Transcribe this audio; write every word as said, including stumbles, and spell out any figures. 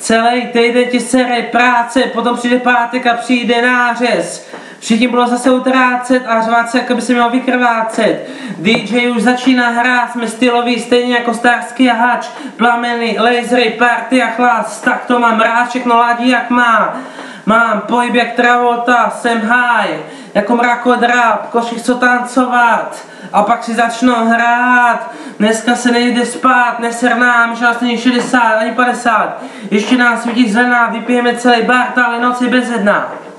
Celý týden ti sere práce, potom přijde pátek a přijde nářez. Všichni budou zase utrácet a řvát se, jako by se mělo vykrvácet. D J už začíná hrát, jsme stylový, stejně jako Starsky a Hač. Plameny, lasery, party a chlas, tak to mám rád, všechno ladí jak má. Mám pohyb jak Travolta, jsem high, jako mrakodrap, koši chci tancovat. A pak si začnou hrát, dneska se nejde spát, neser nám, že nás není šedesát ani padesát. Ještě nás svítí zelená, vypijeme celý bar, ale noc je bez jedna.